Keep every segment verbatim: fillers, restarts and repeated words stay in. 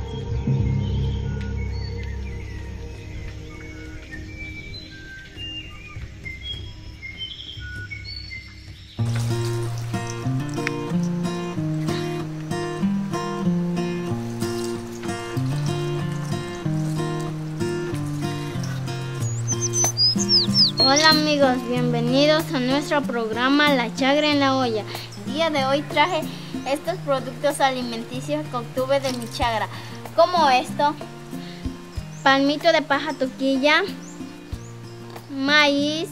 Hola amigos, bienvenidos a nuestro programa La Chagra en la Olla. El día de hoy traje estos productos alimenticios que obtuve de mi chagra, como esto, palmito de paja toquilla, maíz,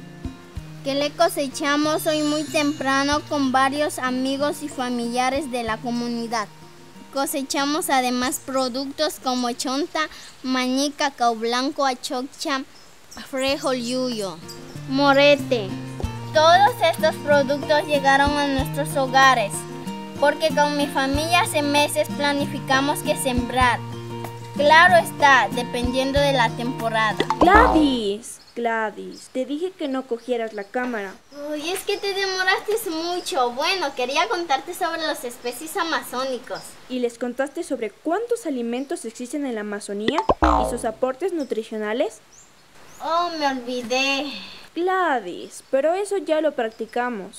que le cosechamos hoy muy temprano con varios amigos y familiares de la comunidad. Cosechamos además productos como chonta, maní, cacao blanco, achocha, frijol yuyo, morete. Todos estos productos llegaron a nuestros hogares porque con mi familia hace meses planificamos que sembrar. Claro está, dependiendo de la temporada. Gladys, Gladys, te dije que no cogieras la cámara. Uy, es que te demoraste mucho. Bueno, quería contarte sobre los especies amazónicos. ¿Y les contaste sobre cuántos alimentos existen en la Amazonía y sus aportes nutricionales? Oh, me olvidé. Gladys, pero eso ya lo practicamos.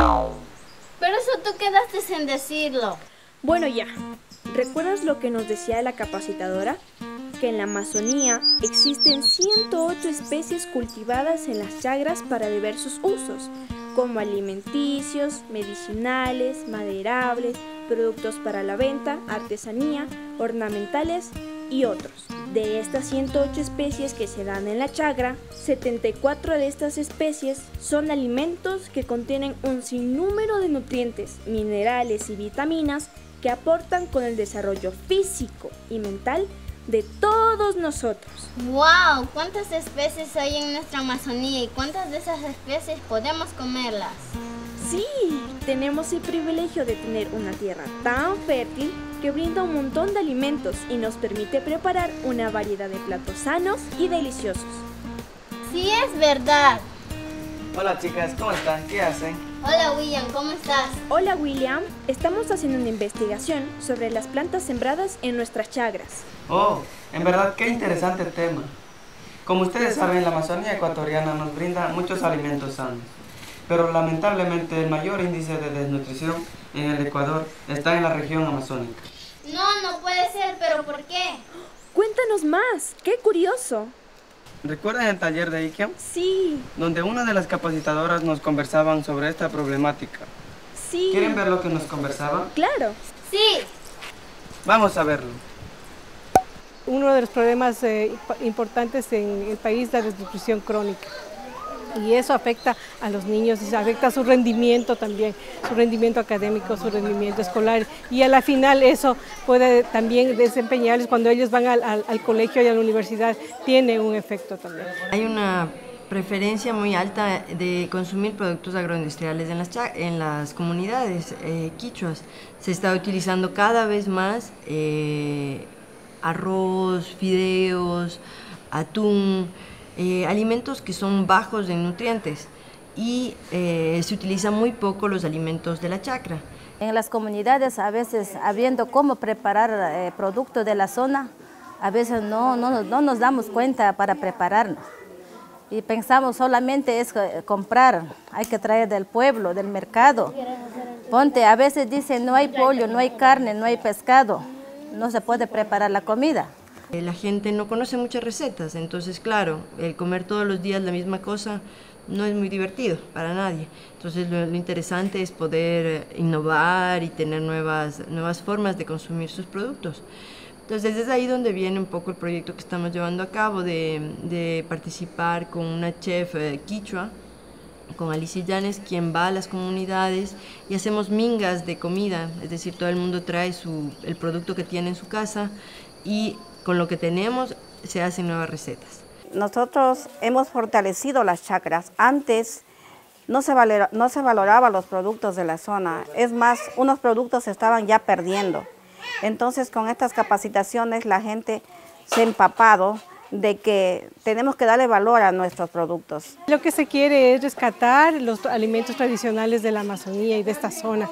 Pero eso tú quedaste en decirlo. Bueno, ya. ¿Recuerdas lo que nos decía la capacitadora? Que en la Amazonía existen ciento ocho especies cultivadas en las chagras para diversos usos, como alimenticios, medicinales, maderables, productos para la venta, artesanía, ornamentales y otros. De estas ciento ocho especies que se dan en la chagra, setenta y cuatro de estas especies son alimentos que contienen un sinnúmero de nutrientes, minerales y vitaminas que aportan con el desarrollo físico y mental de todos nosotros. ¡Wow! ¿Cuántas especies hay en nuestra Amazonía y cuántas de esas especies podemos comerlas? Sí, tenemos el privilegio de tener una tierra tan fértil que brinda un montón de alimentos y nos permite preparar una variedad de platos sanos y deliciosos. Sí, es verdad. Hola chicas, ¿cómo están? ¿Qué hacen? Hola William, ¿cómo estás? Hola William, estamos haciendo una investigación sobre las plantas sembradas en nuestras chagras. Oh, en verdad qué interesante tema. Como ustedes saben, la Amazonía ecuatoriana nos brinda muchos alimentos sanos. Pero lamentablemente el mayor índice de desnutrición en el Ecuador está en la región amazónica. No, no puede ser, ¿pero por qué? Cuéntanos más, qué curioso. ¿Recuerdan el taller de IKEA? Sí. Donde una de las capacitadoras nos conversaban sobre esta problemática. Sí. ¿Quieren ver lo que nos conversaban? Claro. Sí. Vamos a verlo. Uno de los problemas eh, importantes en el país es la desnutrición crónica. Y eso afecta a los niños, y afecta a su rendimiento también, su rendimiento académico, su rendimiento escolar. Y a la final eso puede también desempeñarles cuando ellos van al, al, al colegio y a la universidad, tiene un efecto también. Hay una preferencia muy alta de consumir productos agroindustriales en las, en las comunidades eh, quichuas. Se está utilizando cada vez más eh, arroz, fideos, atún, Eh, alimentos que son bajos en nutrientes y eh, se utilizan muy poco los alimentos de la chacra. En las comunidades, a veces, habiendo cómo preparar eh, productos de la zona, a veces no, no, no nos damos cuenta para prepararnos. Y pensamos solamente es comprar, hay que traer del pueblo, del mercado. Ponte, a veces dicen no hay pollo, no hay carne, no hay pescado, no se puede preparar la comida. La gente no conoce muchas recetas, entonces claro, el comer todos los días la misma cosa no es muy divertido para nadie. Entonces lo, lo interesante es poder innovar y tener nuevas, nuevas formas de consumir sus productos. Entonces es ahí donde viene un poco el proyecto que estamos llevando a cabo de, de participar con una chef eh, quichua, con Alicia Llanes, quien va a las comunidades y hacemos mingas de comida, es decir, todo el mundo trae su, el producto que tiene en su casa y con lo que tenemos se hacen nuevas recetas. Nosotros hemos fortalecido las chacras. Antes no se, valora, no se valoraba los productos de la zona. Es más, unos productos se estaban ya perdiendo. Entonces, con estas capacitaciones la gente se ha empapado de que tenemos que darle valor a nuestros productos. Lo que se quiere es rescatar los alimentos tradicionales de la Amazonía y de esta zona.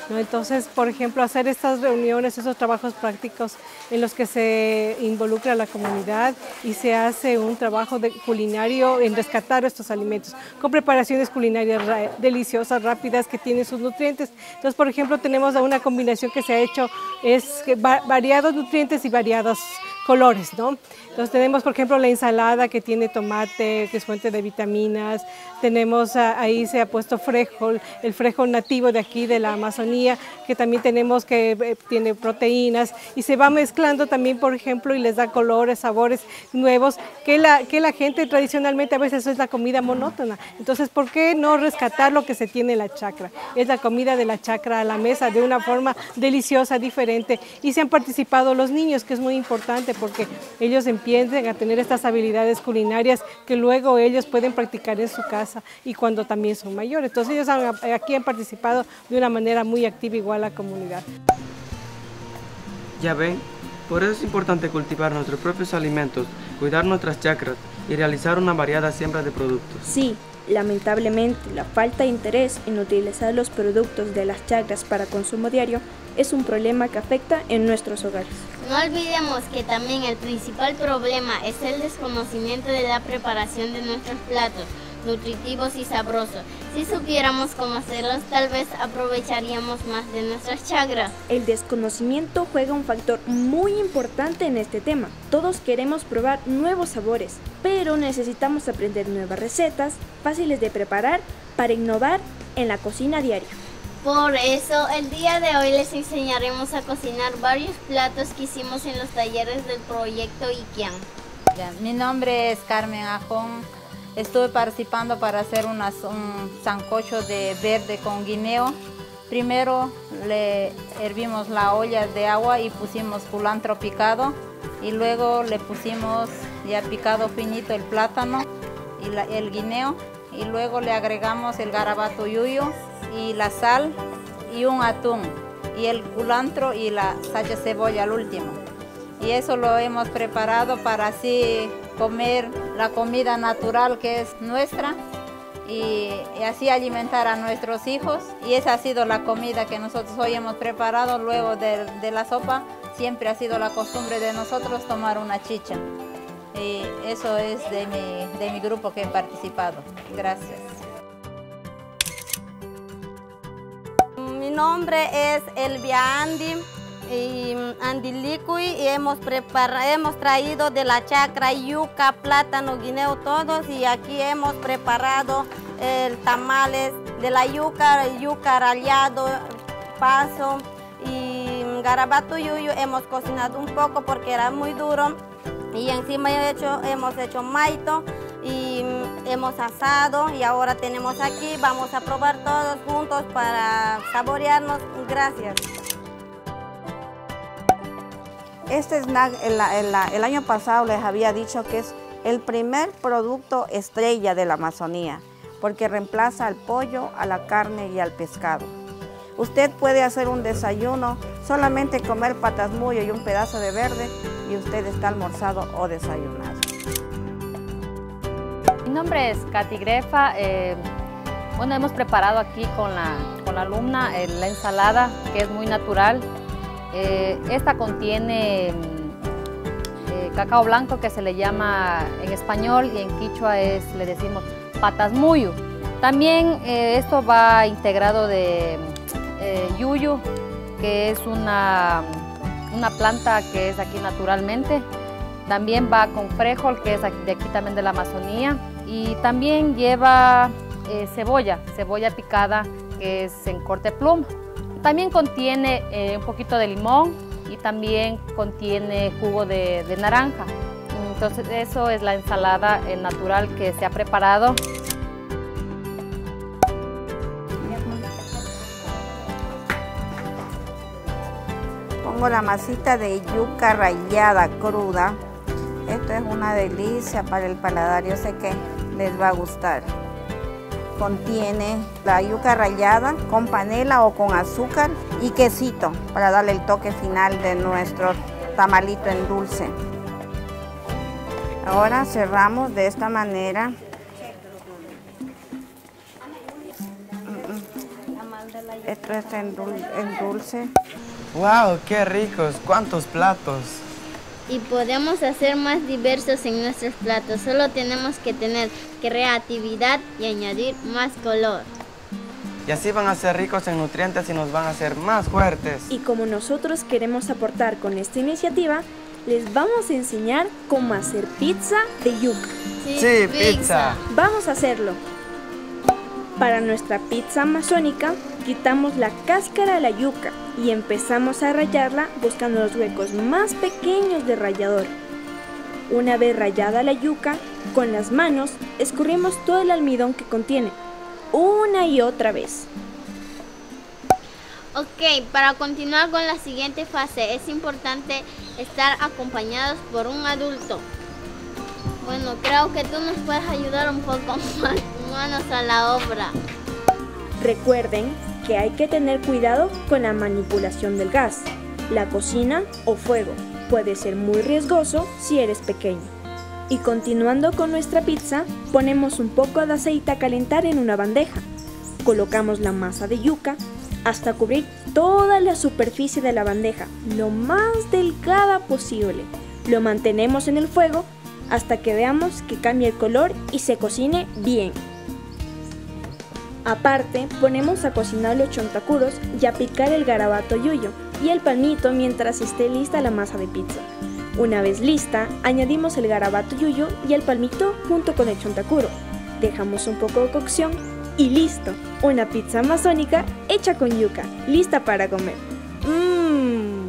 ¿no? Entonces, por ejemplo, hacer estas reuniones, esos trabajos prácticos en los que se involucra a la comunidad y se hace un trabajo de culinario en rescatar estos alimentos, con preparaciones culinarias deliciosas, rápidas, que tienen sus nutrientes. Entonces, por ejemplo, tenemos una combinación que se ha hecho, es variados nutrientes y variados colores, ¿no? Entonces tenemos, por ejemplo, la ensalada que tiene tomate, que es fuente de vitaminas. Tenemos, ahí se ha puesto frijol, el frijol nativo de aquí, de la Amazonía, que también tenemos que eh, tiene proteínas, y se va mezclando también, por ejemplo, y les da colores, sabores nuevos, que la, que la gente tradicionalmente a veces es la comida monótona. Entonces, ¿por qué no rescatar lo que se tiene en la chacra? Es la comida de la chacra a la mesa de una forma deliciosa, diferente, y se han participado los niños, que es muy importante, porque ellos empiezan a tener estas habilidades culinarias que luego ellos pueden practicar en su casa y cuando también son mayores. Entonces ellos han, aquí han participado de una manera muy activa igual a la comunidad. Ya ven, por eso es importante cultivar nuestros propios alimentos, cuidar nuestras chacras y realizar una variada siembra de productos. Sí, lamentablemente la falta de interés en utilizar los productos de las chacras para consumo diario es un problema que afecta en nuestros hogares. No olvidemos que también el principal problema es el desconocimiento de la preparación de nuestros platos nutritivos y sabrosos. Si supiéramos cómo hacerlos, tal vez aprovecharíamos más de nuestras chacras. El desconocimiento juega un factor muy importante en este tema. Todos queremos probar nuevos sabores, pero necesitamos aprender nuevas recetas fáciles de preparar para innovar en la cocina diaria. Por eso, el día de hoy les enseñaremos a cocinar varios platos que hicimos en los talleres del proyecto IKIAN. Mi nombre es Carmen Ajón. Estuve participando para hacer unas, un sancocho de verde con guineo. Primero le hervimos la olla de agua y pusimos culantro picado, y luego le pusimos ya picado finito el plátano y la, el guineo, y luego le agregamos el garabato yuyo y la sal y un atún y el culantro y la salsa cebolla al último. Y eso lo hemos preparado para así comer la comida natural que es nuestra y, y así alimentar a nuestros hijos. Y esa ha sido la comida que nosotros hoy hemos preparado. Luego de, de la sopa siempre ha sido la costumbre de nosotros tomar una chicha. Y eso es de mi, de mi grupo que he participado. Gracias. Mi nombre es Elvia Andy y Andy Liqui, y hemos preparado, hemos traído de la chacra yuca, plátano, guineo, todos, y aquí hemos preparado el tamales de la yuca, yuca rallado, paso y garabato yuyo. Hemos cocinado un poco porque era muy duro, y encima he hecho, hemos hecho maito y hemos asado, y ahora tenemos aquí. Vamos a probar todos juntos para saborearnos. Gracias. Este snack el, el, el año pasado les había dicho que es el primer producto estrella de la Amazonía, porque reemplaza al pollo, a la carne y al pescado. Usted puede hacer un desayuno, solamente comer patasmuyo y un pedazo de verde, y usted está almorzado o desayunado. Mi nombre es Katy Grefa. Eh, bueno, hemos preparado aquí con la, con la alumna eh, la ensalada, que es muy natural. Eh, esta contiene eh, cacao blanco, que se le llama en español, y en quichua es, le decimos patasmuyo. También eh, esto va integrado de eh, yuyu, que es una, una planta que es aquí naturalmente. También va con frijol, que es de aquí también de la Amazonía. Y también lleva eh, cebolla, cebolla picada, que es en corte pluma. También contiene eh, un poquito de limón y también contiene jugo de, de naranja. Entonces eso es la ensalada eh, natural que se ha preparado. Pongo la masita de yuca rallada cruda. Esto es una delicia para el paladar, yo sé que les va a gustar. Contiene la yuca rallada con panela o con azúcar y quesito para darle el toque final de nuestro tamalito en dulce. Ahora cerramos de esta manera. Esto es en, dul en dulce. ¡Wow! ¡Qué ricos! ¡Cuántos platos! Y podemos hacer más diversos en nuestros platos. Solo tenemos que tener creatividad y añadir más color. Y así van a ser ricos en nutrientes y nos van a hacer más fuertes. Y como nosotros queremos aportar con esta iniciativa, les vamos a enseñar cómo hacer pizza de yuca. Sí, sí, pizza. Vamos a hacerlo. Para nuestra pizza amazónica, quitamos la cáscara de la yuca y empezamos a rallarla buscando los huecos más pequeños del rallador. Una vez rallada la yuca, con las manos escurrimos todo el almidón que contiene, una y otra vez. Ok, para continuar con la siguiente fase es importante estar acompañados por un adulto. Bueno, creo que tú nos puedes ayudar un poco más. Manos a la obra. Recuerden que hay que tener cuidado con la manipulación del gas, la cocina o fuego. Puede ser muy riesgoso si eres pequeño. Y continuando con nuestra pizza, ponemos un poco de aceite a calentar en una bandeja. Colocamos la masa de yuca hasta cubrir toda la superficie de la bandeja, lo más delgada posible. Lo mantenemos en el fuego hasta que veamos que cambie el color y se cocine bien. Aparte, ponemos a cocinar los chontacuros y a picar el garabato yuyo y el palmito mientras esté lista la masa de pizza. Una vez lista, añadimos el garabato yuyo y el palmito junto con el chontacuro. Dejamos un poco de cocción y listo, una pizza amazónica hecha con yuca, lista para comer. ¡Mmm!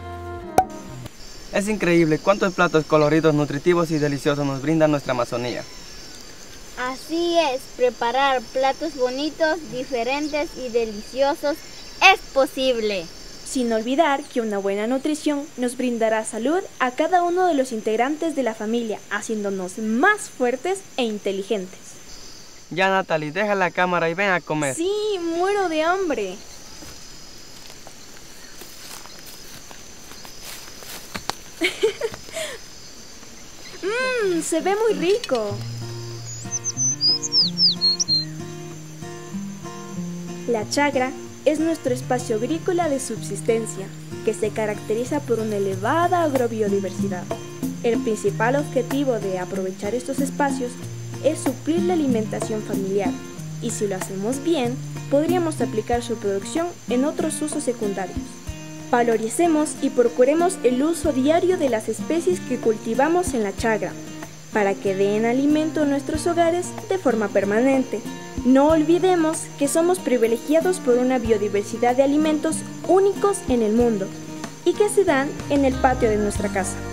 Es increíble cuántos platos coloridos, nutritivos y deliciosos nos brinda nuestra Amazonía. Así es, preparar platos bonitos, diferentes y deliciosos es posible. Sin olvidar que una buena nutrición nos brindará salud a cada uno de los integrantes de la familia, haciéndonos más fuertes e inteligentes. Ya, Natalie, deja la cámara y ven a comer. Sí, muero de hambre. Mmm, se ve muy rico. La chagra es nuestro espacio agrícola de subsistencia, que se caracteriza por una elevada agrobiodiversidad. El principal objetivo de aprovechar estos espacios es suplir la alimentación familiar, y si lo hacemos bien, podríamos aplicar su producción en otros usos secundarios. Valoricemos y procuremos el uso diario de las especies que cultivamos en la chagra, para que den alimento a nuestros hogares de forma permanente. No olvidemos que somos privilegiados por una biodiversidad de alimentos únicos en el mundo y que se dan en el patio de nuestra casa.